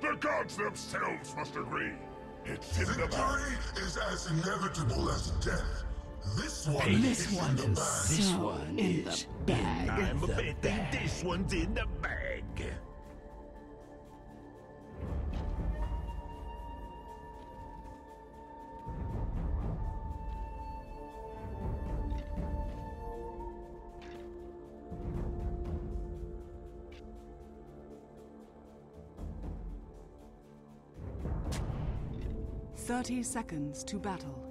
the gods themselves must agree. It's in the bag. Victory is as inevitable as death. This one This is one in the is bag. this one in the bag. I'm betting this one's in the bag. Thirty seconds to battle.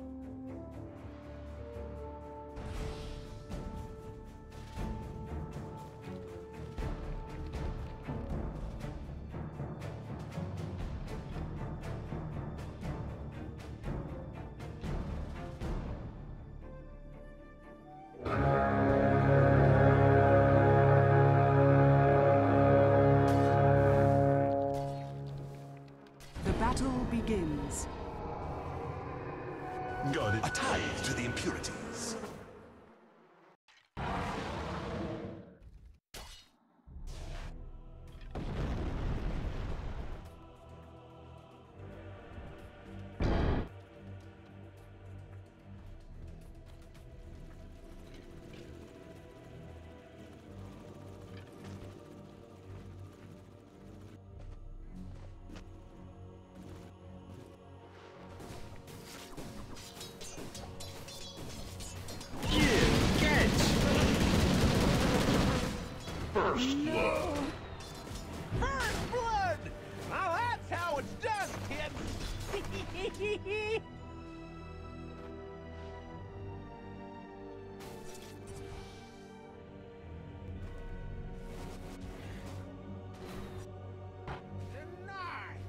The battle begins. Got a tie to the impurities. First blood. First blood! Now that's how it's done, kids! Denied!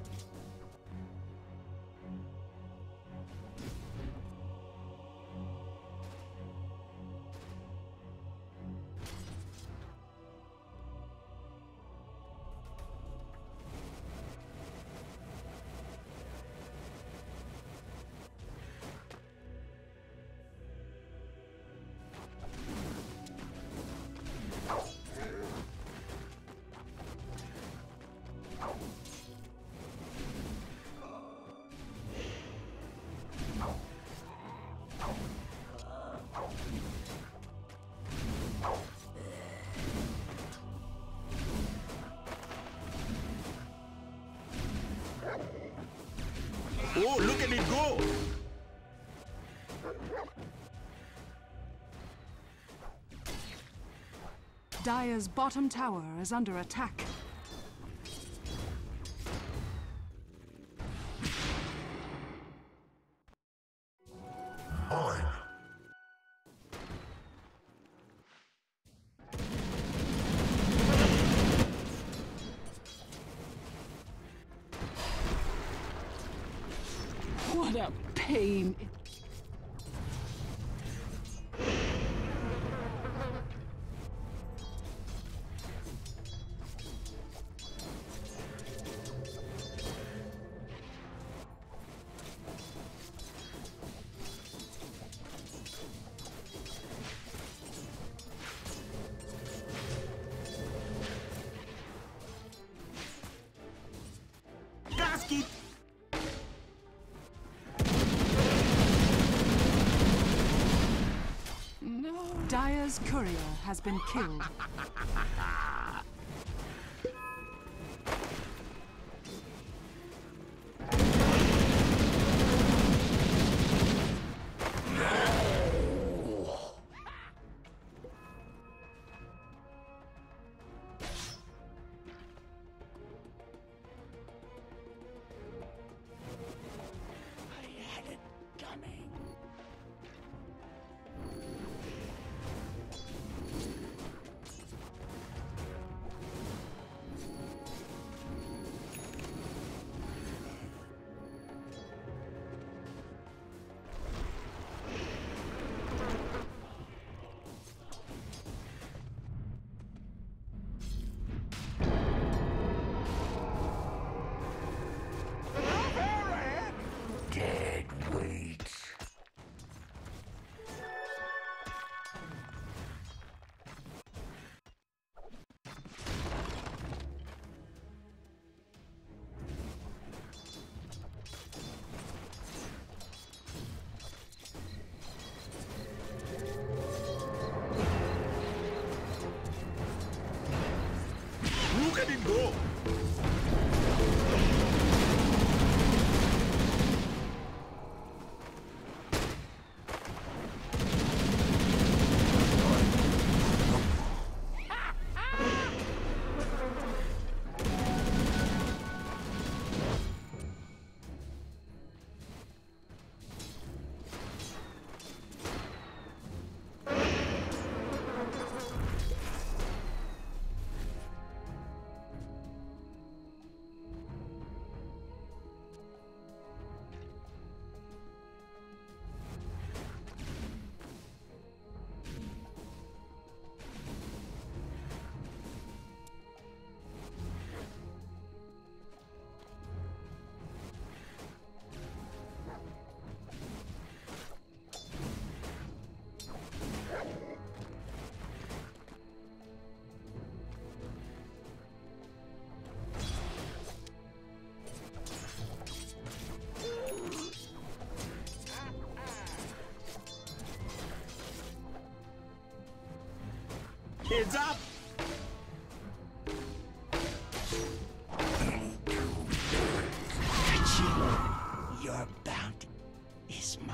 Oh, look at it go! Dire's bottom tower is under attack. Mine. What a pain. Gasket! No. Dire's courier has been killed. at him go! Heads up! Your bounty is mine.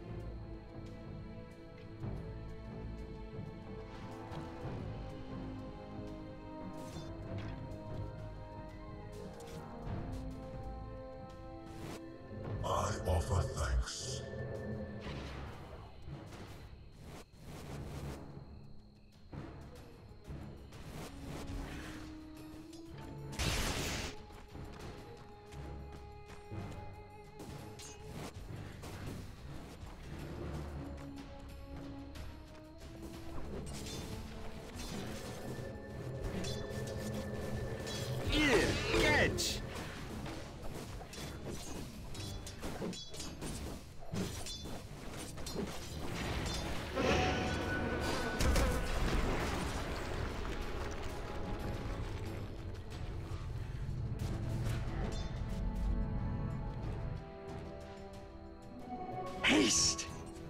I offer thanks. Here, catch! Haste!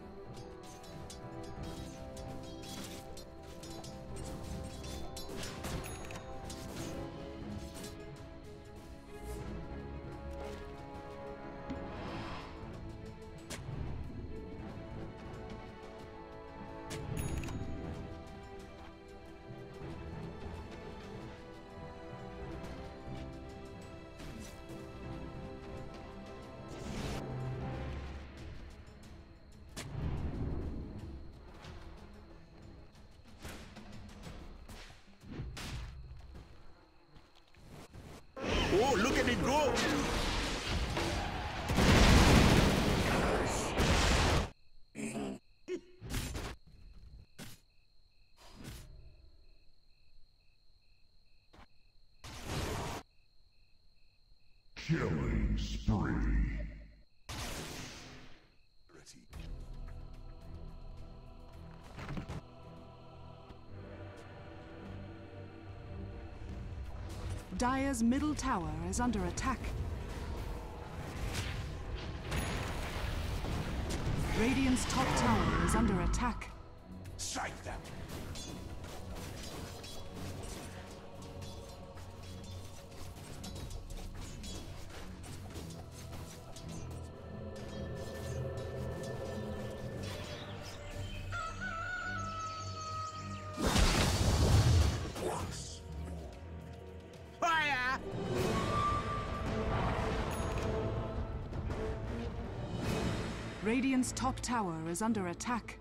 Oh, look at it go! Killing spree. Dire's middle tower is under attack. Radiant's top tower is under attack. Strike them! Fire! Radiant's top tower is under attack.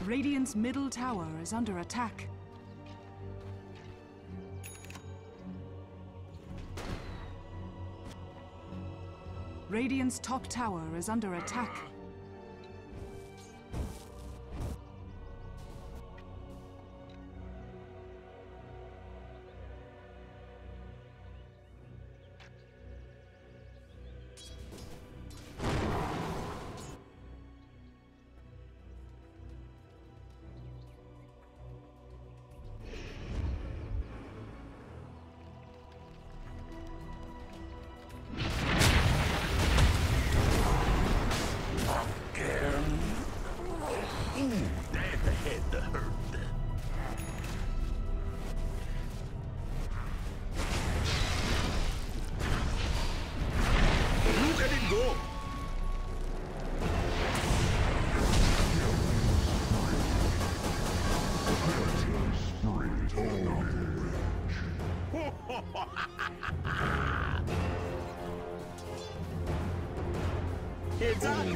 Radiant's middle tower is under attack. Radiant's top tower is under attack. There's the head that hurt. Look at it go! Heads up!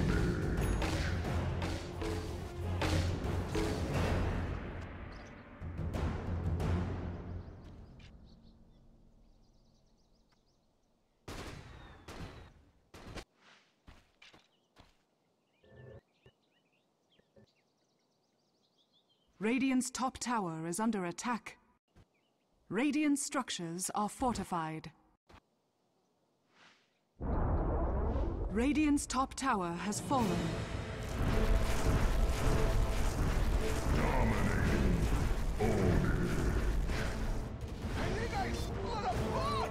Radiant's top tower is under attack. Radiant structures are fortified. Radiant's top tower has fallen. I think I split a bug!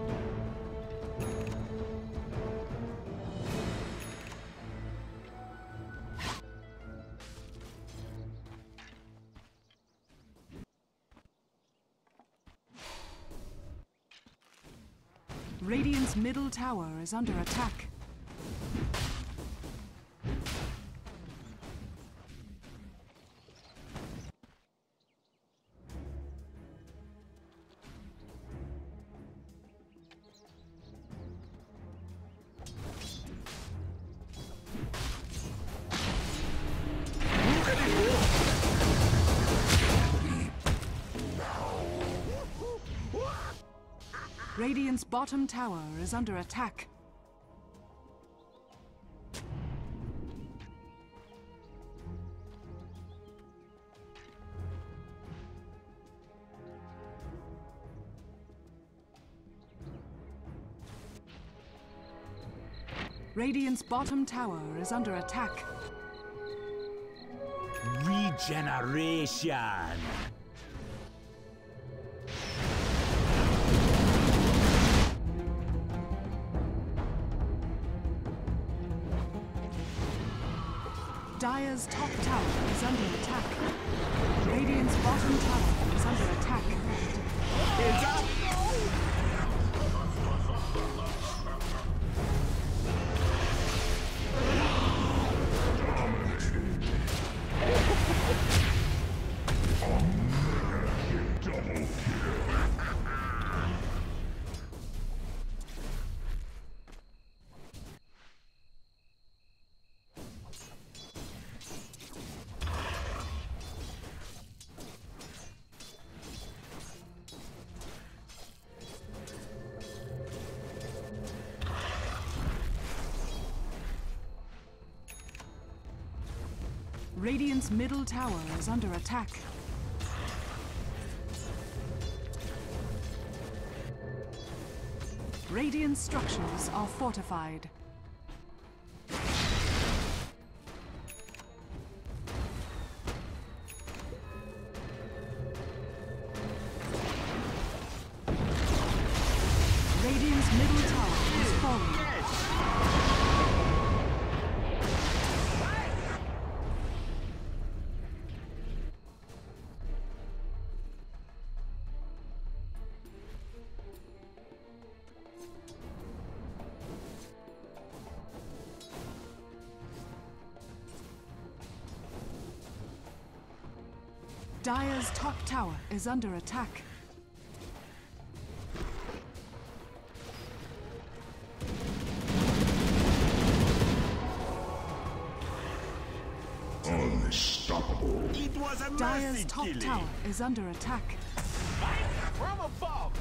Radiant's middle tower is under attack. Radiant's bottom tower is under attack. Radiant's bottom tower is under attack. Regeneration! Dire's top tower is under attack. Radiant's bottom tower is under attack. Heads up! Radiant's middle tower is under attack. Radiant structures are fortified. Radiant's middle tower is falling. Dire's top tower is under attack. Unleash. Unstoppable. It was a Dire's mercy top killing. tower is under attack. From above.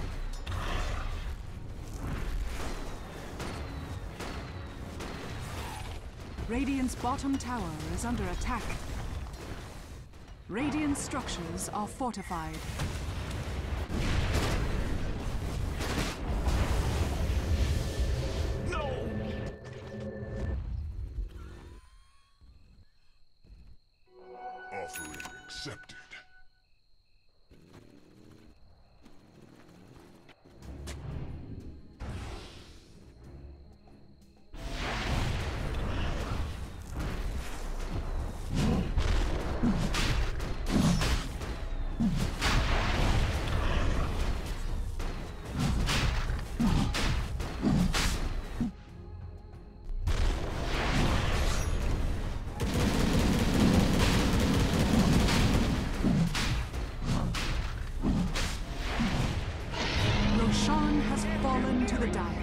Radiant's bottom tower is under attack. Radiant structures are fortified. No. Offering accepted. Roshan has fallen to the Dire.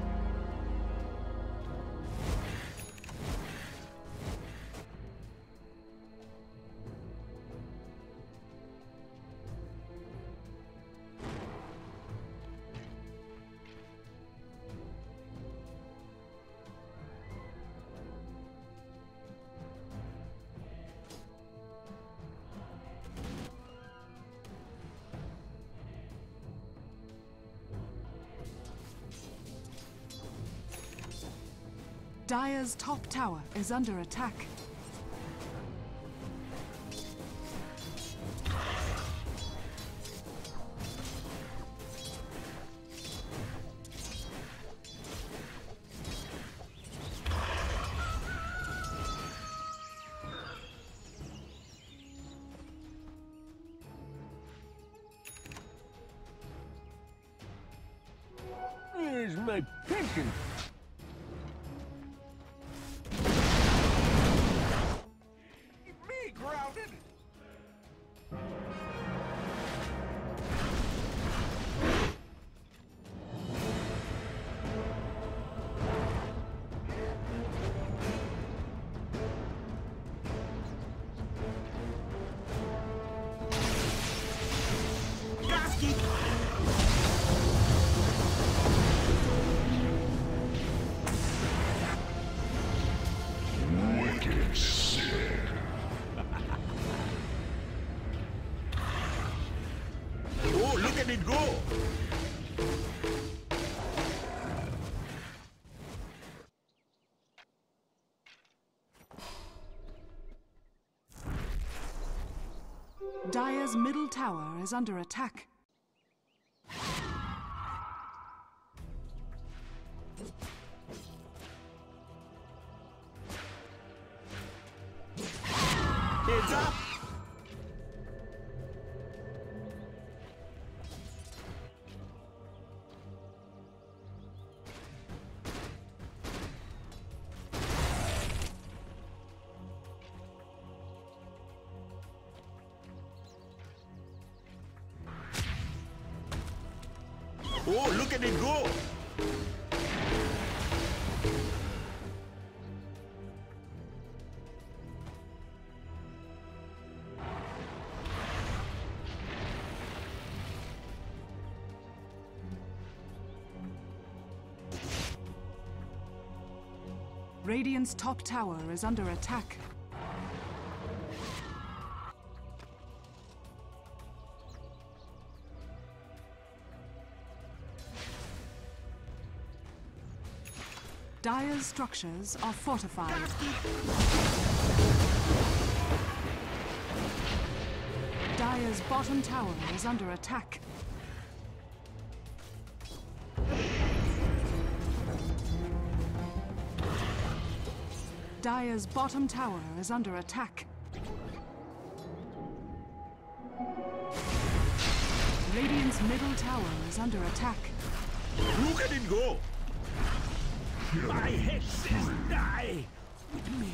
Dire's top tower is under attack. Here's my pension. Me grounded. Gasky. Wicked sick. Oh, look at it go. Dire's middle tower is under attack. Heads up. Oh, look at it go. Radiant's top tower is under attack. Dire's structures are fortified. Dire's bottom tower is under attack. Dire's bottom tower is under attack. Radiant's middle tower is under attack. Look at it go. My head says die. With me.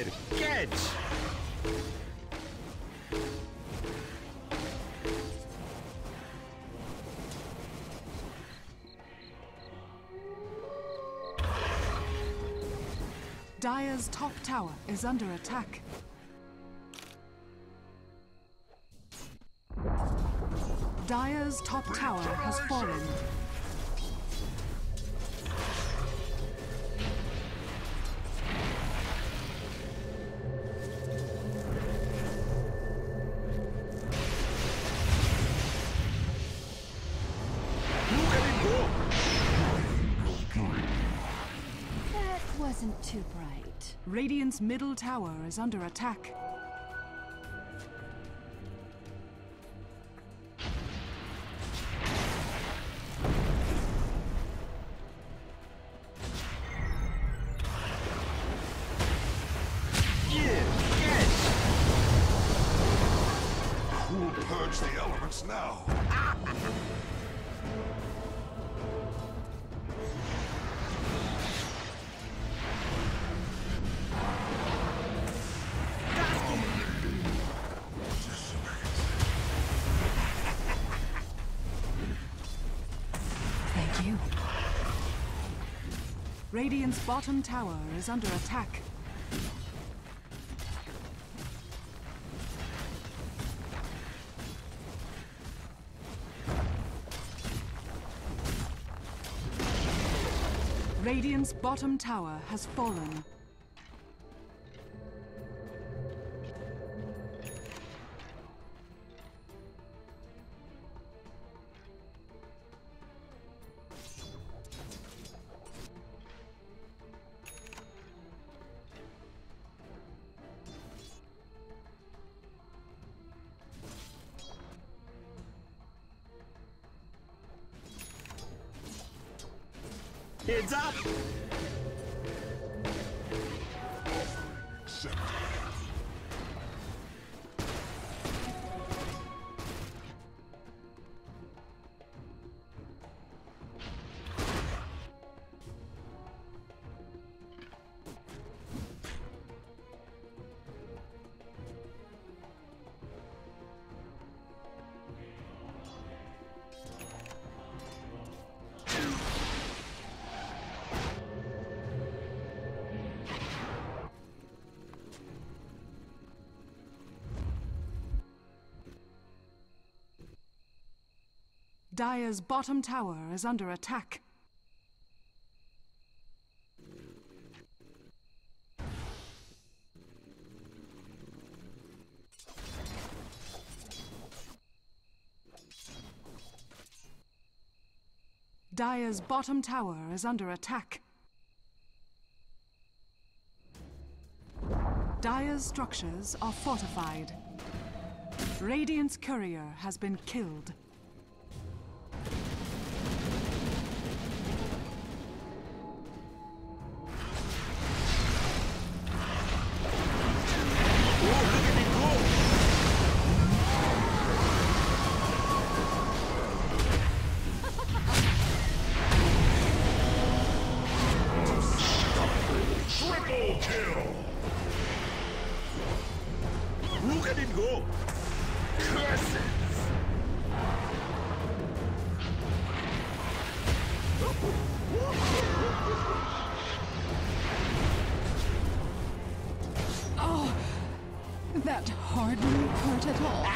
Here, catch! Dire's top tower is under attack. Dire's top tower has fallen. Look at it go! That wasn't too bright. Radiant's middle tower is under attack. Here, catch! Who will purge the elements now? Thank you. Radiant's bottom tower is under attack. Radiant's bottom tower has fallen. Heads up! Accept. Dire's bottom tower is under attack. Dire's bottom tower is under attack. Dire's structures are fortified. Radiant's courier has been killed. Triple kill! Look at it go! Curses! Oh, that hardly hurt at all.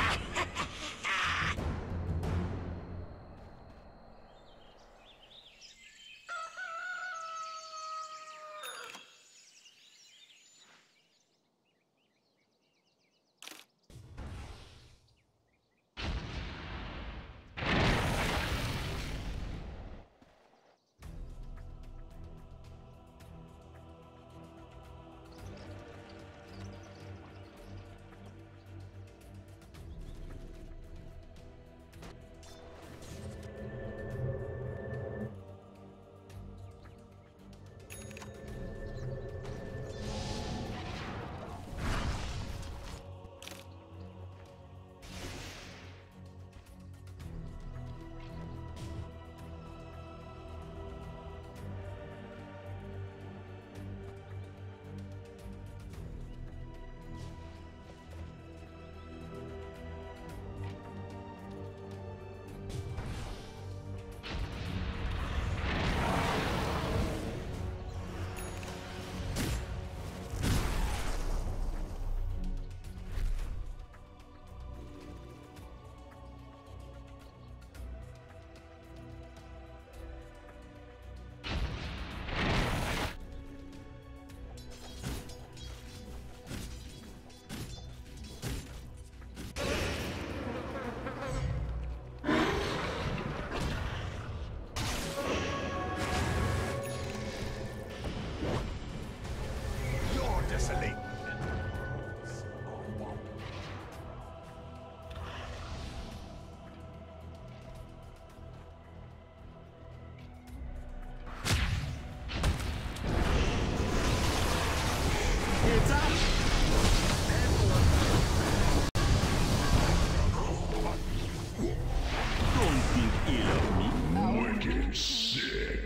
Heads up! Don't think ill of me. Wicked sick.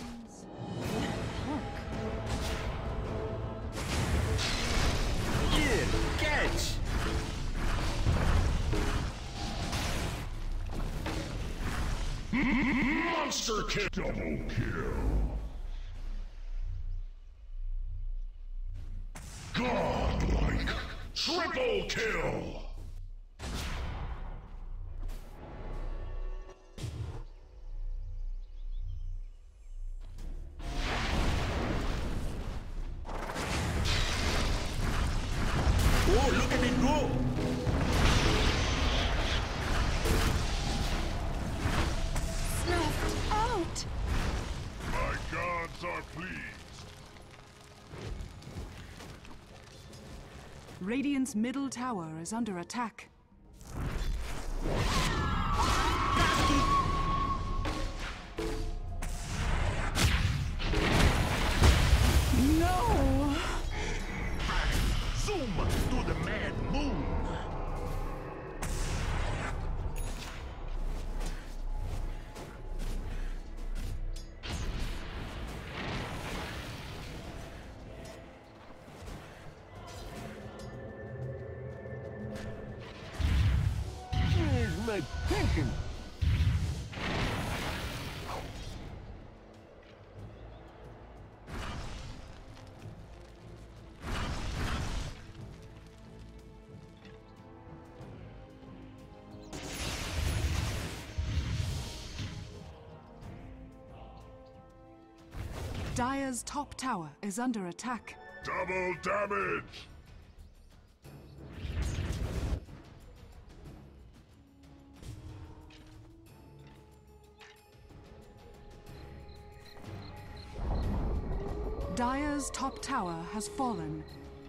Here, catch! Monster kill. Double kill. Godlike. Triple kill. Oh, look at it go! Snuffed out! My gods are pleased. Radiant's middle tower is under attack. No! Zoom to the mad moon! Here's my pension. Dire's top tower is under attack. Double damage. Dire's top tower has fallen.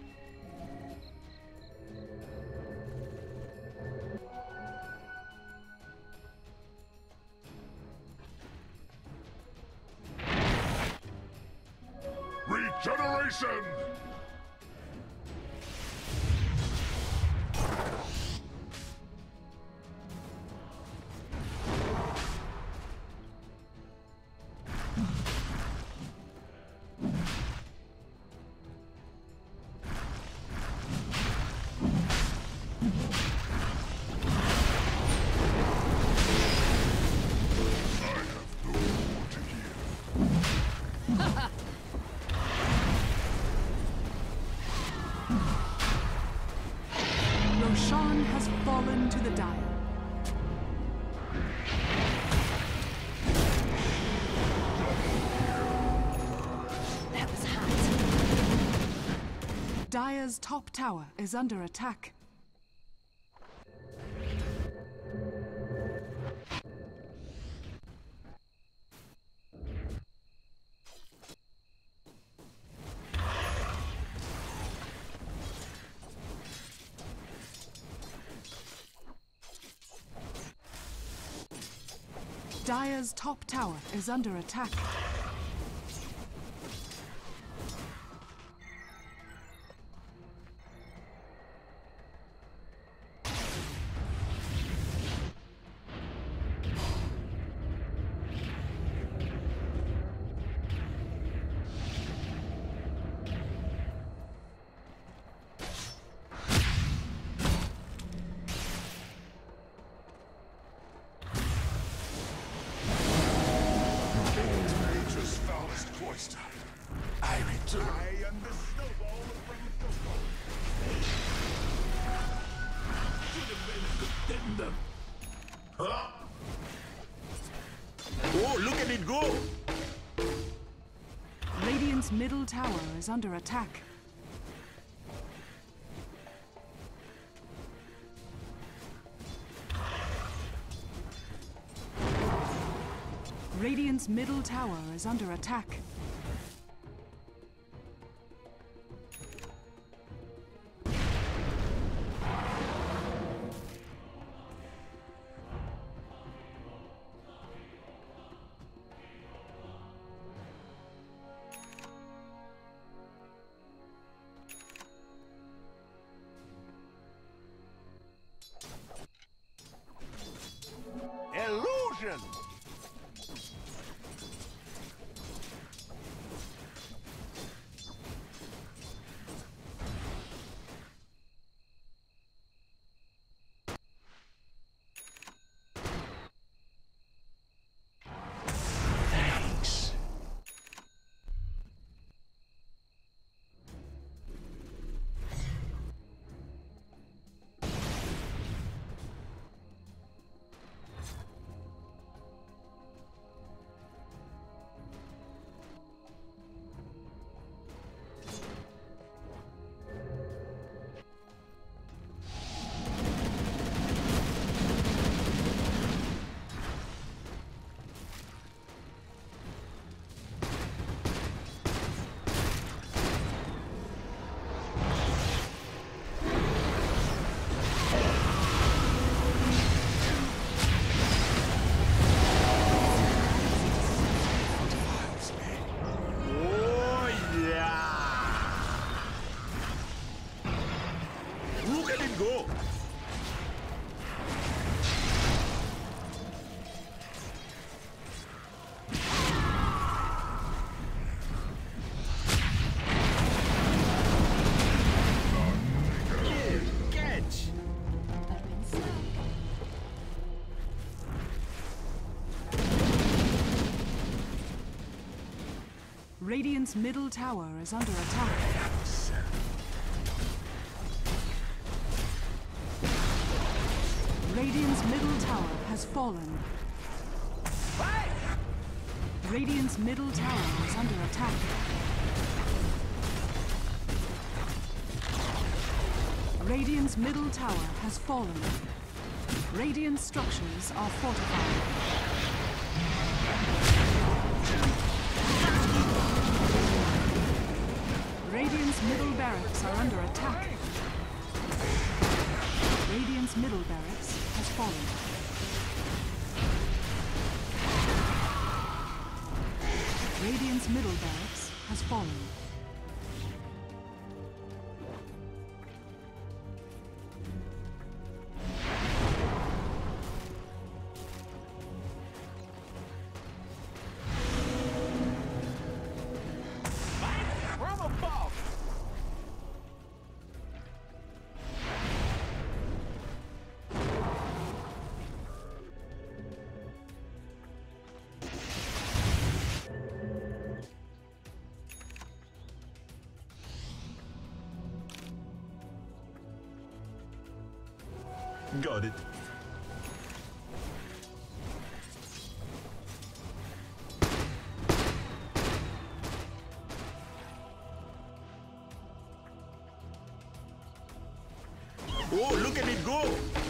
Regeneration. I have no more to give. Roshan has fallen to the Dire. That was hot. Dire's top tower is under attack. Dire's top tower is under attack. Nature's foulest cloister. I return. I am the snowball from Coco. Oh, look at it go! Radiant's middle tower is under attack. Radiant's middle tower is under attack. again! Thanks. Oh, yeah! Look at it go! Yeah, catch! That went slow. Radiant's middle tower is under attack. Radiant's middle tower has fallen. Radiant's middle tower is under attack. Radiant's middle tower has fallen. Radiant structures are fortified. Radiant's middle barracks are under attack. Radiant's middle barracks has fallen. Radiant's middle barracks has fallen. From above! Got it. Oh, look at it go!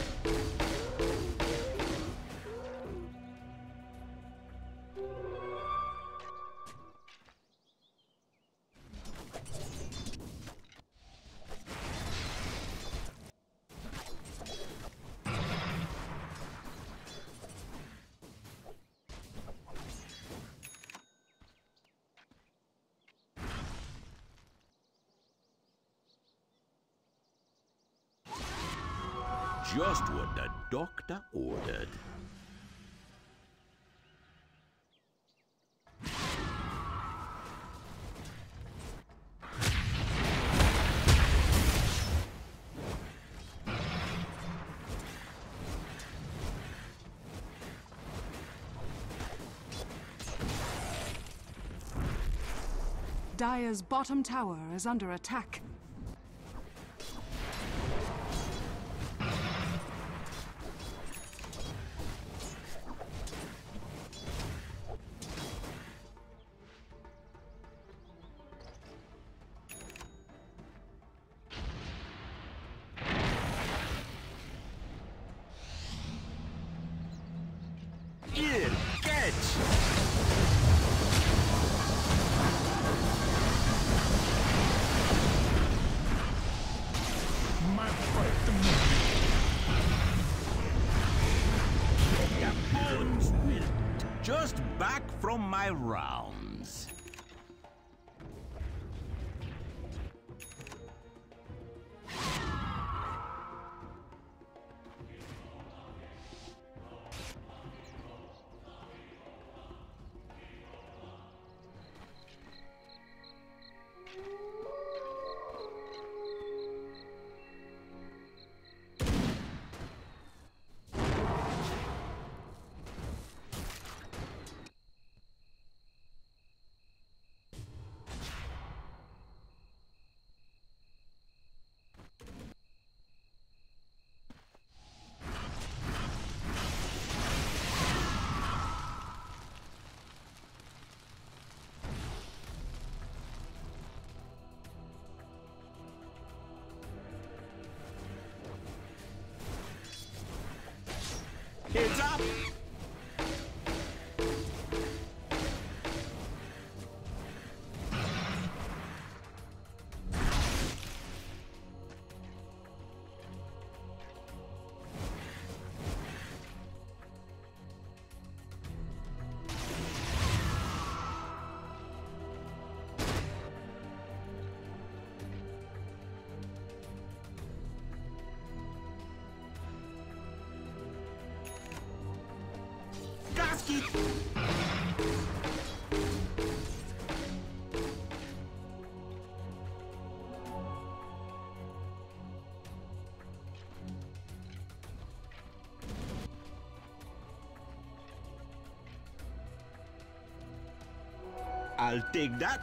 Just what the doctor ordered. Dire's bottom tower is under attack. Here, catch! My fight the moment. Your bones wilt. Just back from my rounds. Heads up! Gaski! I'll take that.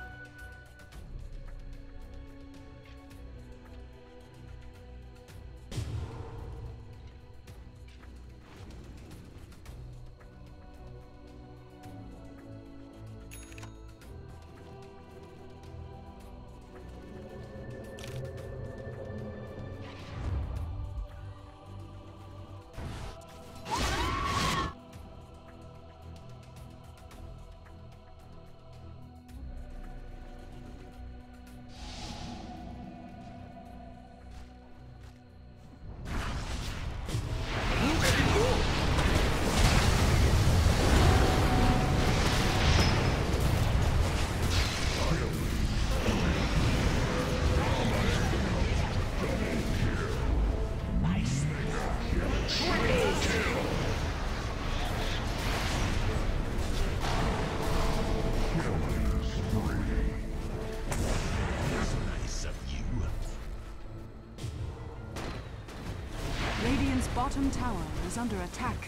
Radiant's bottom tower is under attack.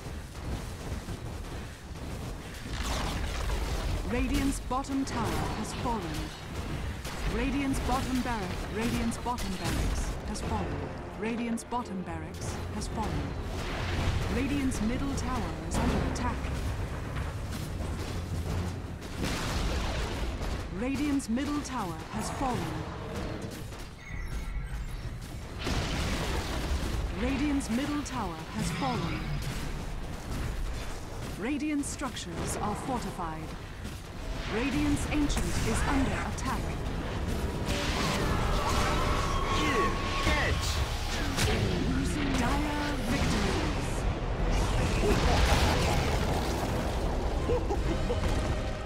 Radiant's bottom tower has fallen. Radiant's bottom barracks has fallen. Radiant's bottom barracks has fallen. Radiant's middle tower is under attack. Radiant's middle tower has fallen. Radiant's middle tower has fallen. Radiant structures are fortified. Radiant's ancient is under attack. Catch! Dire victories.